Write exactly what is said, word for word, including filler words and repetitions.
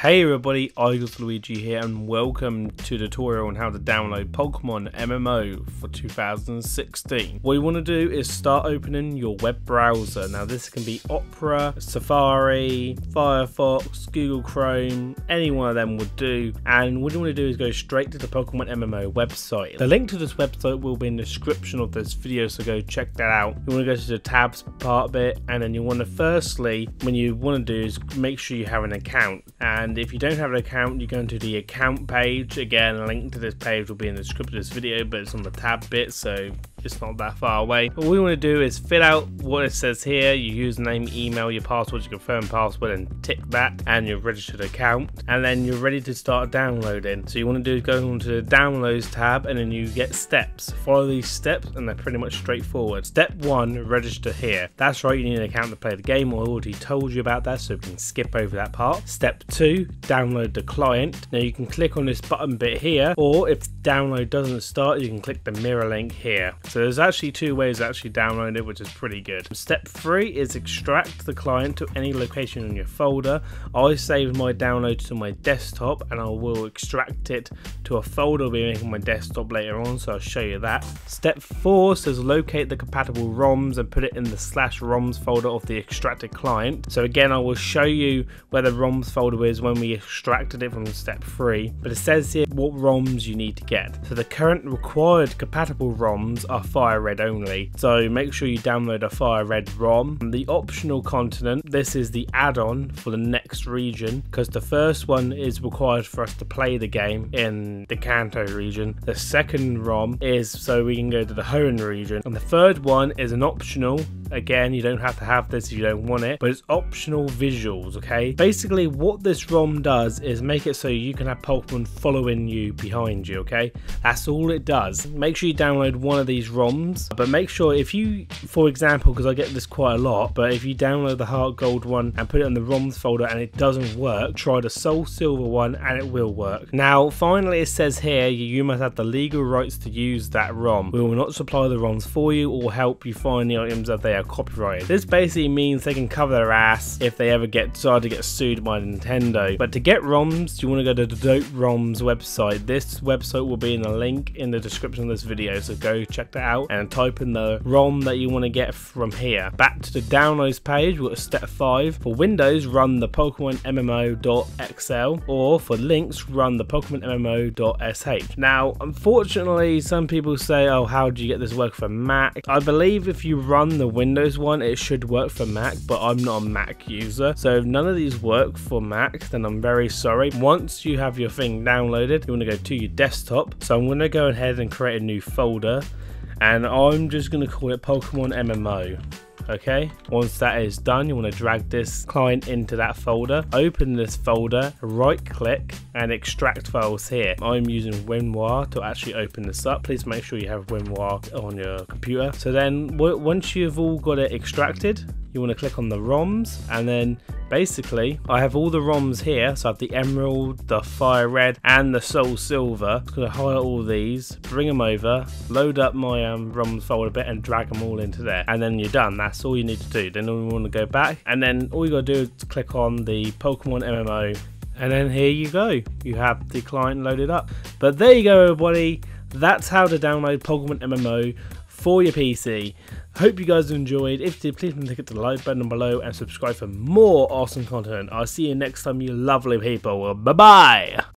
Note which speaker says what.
Speaker 1: Hey everybody, iGlitchLuigi here and welcome to the tutorial on how to download Pokemon M M O for two thousand sixteen. What you want to do is start opening your web browser. Now this can be Opera, Safari, Firefox, Google Chrome, any one of them would do. And what you want to do is go straight to the Pokemon M M O website. The link to this website will be in the description of this video, so go check that out. You want to go to the tabs part bit, and then you want to firstly, when you want to do is make sure you have an account. And if you don't have an account, you go into the account page. Again, a link to this page will be in the description of this video, but it's on the tab bit, so it's not that far away. What we want to do is fill out what it says here, your username, email, your password, your confirm password, and tick that, and your registered account, and then you're ready to start downloading. So you want to do is go onto the downloads tab, and then you get steps. Follow these steps, and they're pretty much straightforward. Step one, register here. That's right, you need an account to play the game. I already told you about that, so we can skip over that part. Step two, download the client. Now you can click on this button bit here, or if download doesn't start, you can click the mirror link here. So there's actually two ways to actually download it, which is pretty good. Step three is extract the client to any location in your folder. I saved my download to my desktop, and I will extract it to a folder I'll be making my desktop later on, so I'll show you that. Step four says locate the compatible ROMs and put it in the slash ROMs folder of the extracted client. So again, I will show you where the ROMs folder is when we extracted it from step three, but it says here what ROMs you need to get. So the current required compatible ROMs are Fire Red only, so make sure you download a Fire Red ROM. And the optional continent, this is the add-on for the next region, because the first one is required for us to play the game in the Kanto region. The second ROM is so we can go to the Hoenn region, and the third one is an optional. Again, you don't have to have this if you don't want it, but it's optional visuals. Okay, basically what this ROM does is make it so you can have Pokemon following you behind you. Okay, that's all it does. Make sure you download one of these ROMs, but make sure if you, for example, because I get this quite a lot, but if you download the Heart Gold one and put it in the ROMs folder and it doesn't work, try the Soul Silver one and it will work. Now finally it says here you must have the legal rights to use that ROM. We will not supply the ROMs for you or help you find the items that they are copyrighted. This basically means they can cover their ass if they ever get decide to get sued by Nintendo. But to get ROMs, you want to go to the Dope ROMs website. This website will be in the link in the description of this video, so go check that out and type in the ROM that you want to get from here. Back to the downloads page, we've got step five. For Windows, run the Pokemon M M O dot X L, or for Linux, run the Pokemon M M O dot S H. Now, unfortunately, some people say, oh, how do you get this work for Mac? I believe if you run the Windows one, it should work for Mac, but I'm not a Mac user, so if none of these work for Mac, then I'm very sorry. Once you have your thing downloaded, you want to go to your desktop. So I'm going to go ahead and create a new folder, and I'm just going to call it Pokemon M M O. Okay, once that is done, you want to drag this client into that folder, open this folder, right click and extract files here. I'm using WinRAR to actually open this up. Please make sure you have WinRAR on your computer. So then once you've all got it extracted, you want to click on the ROMs, and then basically I have all the ROMs here. So I have the Emerald, the Fire Red and the Soul Silver. I'm going to highlight all these, bring them over, load up my um, ROMs folder a bit and drag them all into there, and then you're done. That's all you need to do. Then we want to go back, and then all you got to do is click on the Pokemon M M O, and then here you go, you have the client loaded up. But there you go everybody, that's how to download Pokemon M M O for your P C. Hope you guys enjoyed. If you did, please click the like button below and subscribe for more awesome content. I'll see you next time, you lovely people. Bye bye.